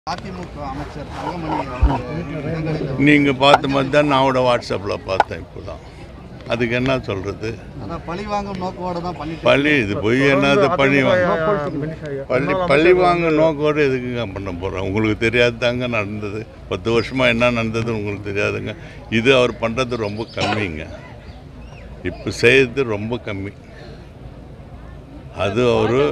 அதிமுக அமைச்சர் தங்கமணி நீங்கள் பார்த்த மாதிரி தான் நான் வாட்ஸ்அப்பில் பார்த்தேன். இப்போதான் அதுக்கு என்ன சொல்கிறது? பழி வாங்கும் நோக்கோடு தான் பழி இது போய் என்னது பழி வாங்க நோக்கோடு எதுக்குங்க பண்ண போகிறோம்? உங்களுக்கு தெரியாது தாங்க நடந்தது. 10 வருஷமாக என்ன நடந்தது உங்களுக்கு தெரியாதுங்க. இது அவர் பண்ணுறது ரொம்ப கம்மிங்க. இப்போ செய்கிறது ரொம்ப கம்மி. அது அவரு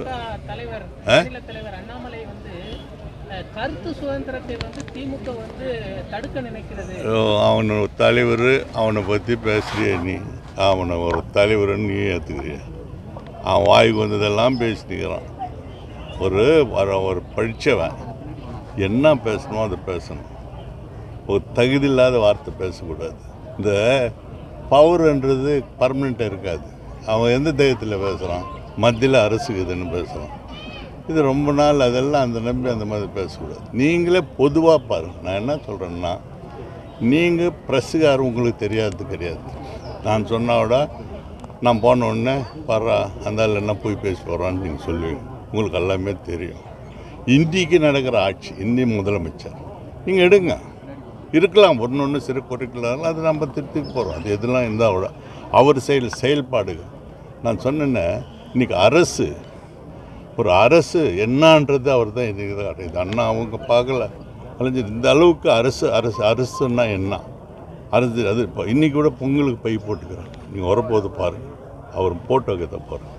கருத்து சுதந்திரத்தை திமுக தடுக்க நினைக்கிறது. அவனை தலைவர், அவனை பற்றி பேசுறிய நீ, அவனை ஒரு தலைவர்னு நீ ஏற்றுக்கிறிய? அவன் வாய்க்கு வந்ததெல்லாம் பேசினுக்கிறான். ஒரு படித்தவன் என்ன பேசணுமோ அதை பேசணும். ஒரு தகுதி இல்லாத வார்த்தை பேசக்கூடாது. இந்த பவர்ன்றது பர்மனெண்ட்டாக இருக்காது. அவன் எந்த தைரியத்தில் பேசுகிறான்? மத்தியில் அரசுக்குதுன்னு பேசுகிறான். இது ரொம்ப நாள் அதெல்லாம் அந்த நம்பி அந்த மாதிரி பேசக்கூடாது. நீங்களே பொதுவாக பாருங்கள். நான் என்ன சொல்கிறேன்னா, நீங்கள் ப்ரெஸ்ஸுக்காரர் உங்களுக்கு தெரியாது. நான் சொன்னாவிட நான் போன உடனே பாரா அந்த என்ன போய் பேச போகிறான்னு நீங்கள் சொல்லுவீங்க. உங்களுக்கு எல்லாமே தெரியும். இன்றைக்கு நடக்கிற ஆட்சி, இந்திய முதலமைச்சர் நீங்கள் எடுங்க, இருக்கலாம் ஒன்று சிறு குறைக்கலாம், அது நம்ம திருத்திக்கு போகிறோம். அது எதெல்லாம் இருந்தால் விட அவர் செயல்பாடுகள் நான் சொன்னேன்னே. இன்றைக்கி அரசு என்னன்றது அவர் தான் இது அண்ணா அவங்க பார்க்கல அலைஞ்சது. இந்த அளவுக்கு அரசுன்னா என்ன அரசு? அது இப்போ இன்றைக்கி கூட பொங்கலுக்கு பை போட்டுக்கிறாங்க. நீங்கள் வரப்போது பாருங்கள், அவர் போட்டோ கதை பாருங்கள்.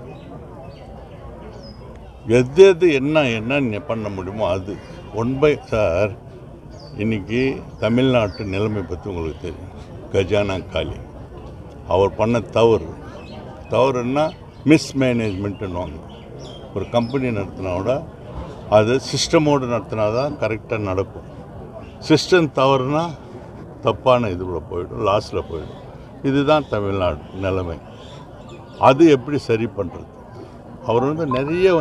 எது என்ன பண்ண முடியுமோ அது சார். இன்றைக்கி தமிழ்நாட்டு நிலைமை பற்றி உங்களுக்கு தெரியும். கஜானா காலி. அவர் பண்ண தவறுன்னா மிஸ்மேனேஜ்மெண்ட்டுன்னு. ஒரு கம்பெனி நடத்தினா கூட அது சிஸ்டமோடு நடத்தினா தான் கரெக்டாக நடக்கும். சிஸ்டம் தவறுனா தப்பான இதில் போயிடும், லாஸில் போயிடும். இதுதான் தமிழ்நாடு நிலைமை. அது எப்படி சரி பண்ணுறது? அவர் நிறைய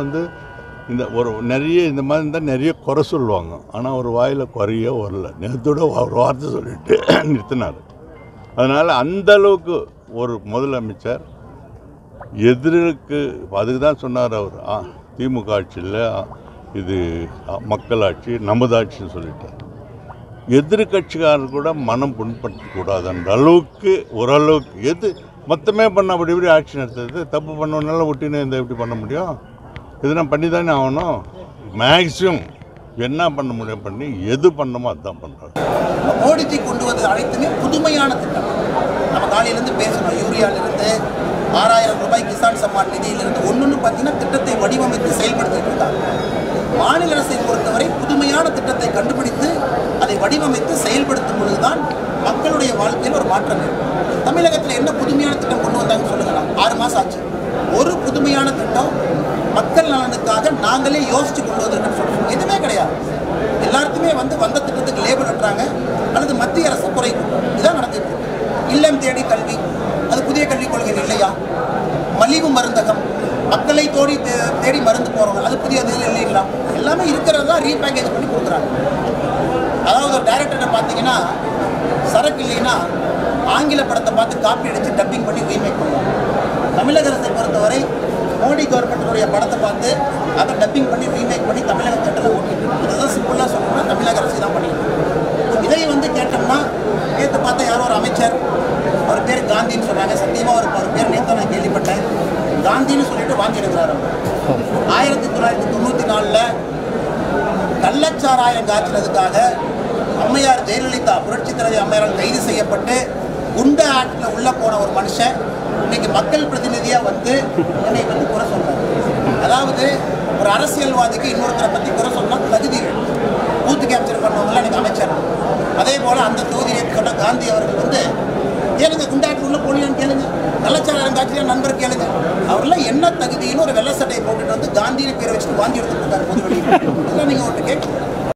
நிறைய இந்த மாதிரி இருந்தால் நிறைய குறை சொல்லுவாங்க. ஆனால் ஒரு வாயில் குறைய வரல. நேரத்தோட ஒரு வார்த்தை சொல்லிட்டு நிறுத்தினார். அதனால் அந்தளவுக்கு ஒரு முதலமைச்சர் எதிர்க்கு அதுக்கு தான் சொன்னார் அவர். திமுக ஆட்சியில் இது மக்கள் ஆட்சி, நமது ஆட்சின்னு சொல்லிட்டார். எதிர்கட்சிக்காரர் கூட மனம் புண்படுத்தக்கூடாதுன்ற அளவுக்கு ஓரளவுக்கு மொத்தமே பண்ண அப்படி இப்படி ஆட்சி நடத்துறது. தப்பு பண்ணனால ஒட்டினே இந்த எப்படி பண்ண முடியும்? இதெல்லாம் பண்ணி தானே ஆகணும். மேக்ஸிமம் என்ன பண்ண முடியும் பண்ணி எது பண்ணணுமோ அதுதான் பண்ணுறாங்க. மோடிஜி கொண்டு வந்தது அனைத்துமே புதுமையான திட்டம். நம்ம காலையிலேருந்து பேசணும். யூரியாவிலிருந்து 6000 ரூபாய் கிசான் சம்மான் நிதியிலிருந்து ஒன்று பார்த்தீங்கன்னா திட்டத்தை வடிவமைத்து செயல்படுத்திட்டு இருக்காங்க. மாநில அரசை பொறுத்தவரை புதுமையான திட்டத்தை கண்டுபிடித்து அதை வடிவமைத்து செயல்படுத்தும் பொழுதுதான் மக்களுடைய வாழ்க்கையில் ஒரு மாற்றம் இருக்கும். தமிழகத்தில் என்ன புதுமையான திட்டம் கொண்டு வந்தாங்கன்னு சொல்லுங்களா? 6 மாதம் ஆச்சு. ஒரு புதுமையான திட்டம் மக்கள் நலனுக்காக நாங்களே யோசித்து கொண்டு வந்திருக்கோன்னு சொல்லுவோம். எதுவுமே கிடையாது. எல்லாருக்குமே வந்த திட்டத்துக்கு லேபிள் கட்டுறாங்க அல்லது மத்திய அரசு குறைக்கும். இதுதான் நடந்துட்டு இருக்கு. இல்லம் தேடி கல்வி, அது புதிய கல்விக் கொள்கை இல்லையா? மலிவு மருந்தகம், மக்களை தேடி மருந்து போகிறவங்க, அது புதிய இல்லைங்களா? எல்லாமே இருக்கிறதா ரீபேக்கேஜ் பண்ணி கொடுக்குறாங்க. அதாவது ஒரு டைரக்டரை பார்த்தீங்கன்னா சரக்கு இல்லைன்னா ஆங்கில படத்தை பார்த்து காப்பி அடித்து டப்பிங் பண்ணி ரீமேக் பண்ணுவாங்க. தமிழக அரசை பொறுத்தவரை மோடி கவர்மெண்ட்டுடைய படத்தை பார்த்து அதை டப்பிங் பண்ணி ரீமேக் பண்ணி தமிழக தேட்டரில் ஓட்டிட்டு இதுதான் சிம்பிளாக சொல்லணும்னா தமிழக அரசு தான் பண்ணிட்டு. இதை கேட்டோம்னா நேற்று பார்த்தா யாரோ ஒரு அமைச்சர், அவர் பேர் காந்தின்னு சொல்கிறாங்க. சத்தியமாக அவர் பேர் நேற்று நான் கேள்விப்பட்டேன். காந்தின்னு சொல்லிட்டு வாங்கி எடுக்கிறார். 1994 கள்ளச்சாராயம் காய்ச்சினதுக்காக அம்மையார் ஜெயலலிதா, புரட்சி தலைவி அம்மையாரால் கைது செய்யப்பட்டு குண்டா ஆக்டில் உள்ளே போன ஒரு மனுஷன் இன்னைக்கு மக்கள் பிரதிநிதியாக என்னை பற்றி குறை சொல்கிறார். அதாவது ஒரு அரசியல்வாதிக்கு இன்னொருத்தரை பற்றி குறை சொன்னால் தகுதி பூத்து கேப்சர் பண்ணவங்களாம் எனக்கு அமைச்சர். அதே போல் அந்த தொகுதியை சொன்ன காந்தி அவர்கள் கேளுங்க, குண்டாட்டு உள்ள போலியான்னு கேளுங்க, கள்ளச்சாராயம் காட்சியா நண்பர் கேளுங்க. அவரெல்லாம் என்ன தகுதின்னு ஒரு வெள்ளை சட்டையை போட்டுட்டு காந்தின்னு பேரை வச்சுட்டு வாங்கி எடுத்துட்டு இருக்காரு பொது வெளியில். இதெல்லாம் நீங்கள் ஒன்று கேட்கணும்.